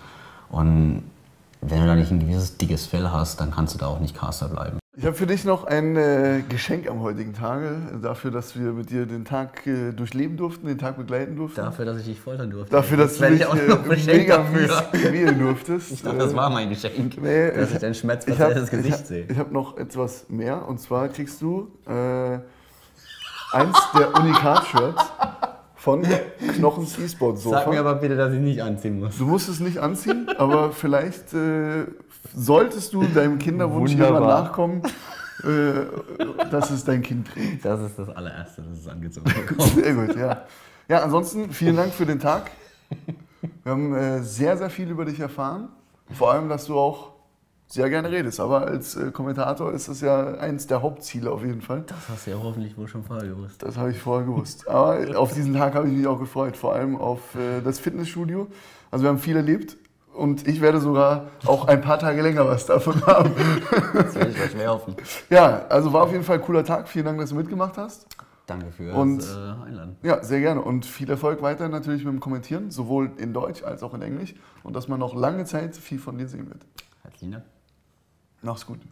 Speaker 2: Und wenn du da nicht ein gewisses dickes Fell hast, dann kannst du da auch nicht Caster bleiben.
Speaker 1: Ich habe für dich noch ein äh, Geschenk am heutigen Tage, dafür, dass wir mit dir den Tag äh, durchleben durften, den Tag begleiten durften.
Speaker 2: Dafür, dass ich dich foltern durfte.
Speaker 1: Dafür, dass
Speaker 2: das
Speaker 1: du dich
Speaker 2: auch noch
Speaker 1: äh, mega mies quälen durftest.
Speaker 2: Ich dachte, das war mein Geschenk,
Speaker 1: nee,
Speaker 2: dass
Speaker 1: ich,
Speaker 2: ich dein schmerzverzerrtes Gesicht
Speaker 1: ich hab,
Speaker 2: sehe.
Speaker 1: Ich habe noch etwas mehr, und zwar kriegst du äh, eins der Unikat-Shirts von Knochens E-Sport Sofa.
Speaker 3: Sag mir aber bitte, dass ich nicht anziehen muss.
Speaker 1: Du musst es nicht anziehen, aber vielleicht äh, solltest du deinem Kinderwunsch
Speaker 3: Wunderbar.
Speaker 1: irgendwann nachkommen, äh, dass es dein Kind trägt.
Speaker 3: Das ist das allererste, das ist angezogen bekommt.
Speaker 1: Sehr gut, ja. Ja, ansonsten vielen Dank für den Tag. Wir haben äh, sehr, sehr viel über dich erfahren. Vor allem, dass du auch sehr gerne redest. Aber als äh, Kommentator ist das ja eins der Hauptziele auf jeden Fall.
Speaker 3: Das hast du ja hoffentlich wohl schon vorher gewusst.
Speaker 1: Das habe ich vorher gewusst. Aber auf diesen Tag habe ich mich auch gefreut. Vor allem auf äh, das Fitnessstudio. Also wir haben viel erlebt. Und ich werde sogar auch ein paar Tage länger was davon haben.
Speaker 3: Das werde ich gleich schwer hoffen.
Speaker 1: Ja, also war auf jeden Fall ein cooler Tag. Vielen Dank, dass du mitgemacht hast.
Speaker 3: Danke für
Speaker 1: Und-
Speaker 3: das äh, Einladen.
Speaker 1: Ja, sehr gerne. Und viel Erfolg weiter natürlich mit dem Kommentieren, sowohl in Deutsch als auch in Englisch. Und dass man noch lange Zeit viel von dir sehen wird.
Speaker 3: Herzlichen Dank.
Speaker 1: Mach's gut.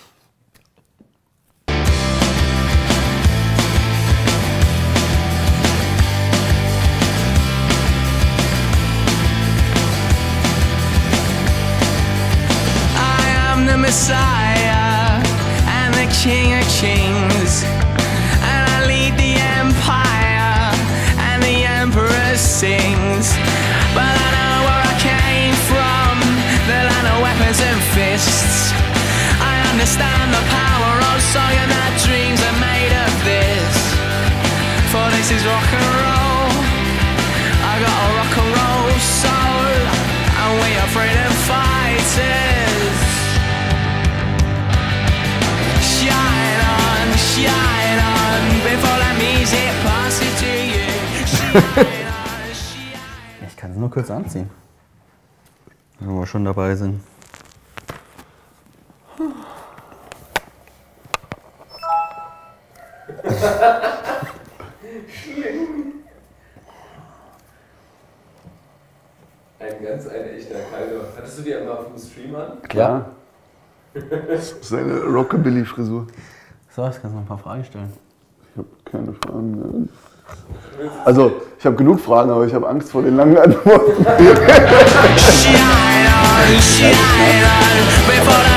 Speaker 5: I am the Messiah and the King of Kings, and I lead the empire, and the Emperor sings. But I know where I came from, the land of weapons and fists. I understand the power of song and that dreams are made of this. For this is rock and roll. I got a rock and roll soul, and we are freedom fighters. Shine on, shine on, before the music passes to you. Shine on, shine.
Speaker 3: Ich kann es nur kurz anziehen. Wenn wir schon dabei sind.
Speaker 4: Ein ganz, ein echter Kaldo. Hattest du die einmal auf dem Stream an?
Speaker 3: Klar.
Speaker 1: Das ist eine Rockabilly-Frisur.
Speaker 3: So, jetzt kannst du noch ein paar Fragen stellen.
Speaker 1: Ich habe keine Fragen. Also, ich habe genug Fragen, aber ich habe Angst vor den langen Antworten.
Speaker 5: Shine on, shine on, before the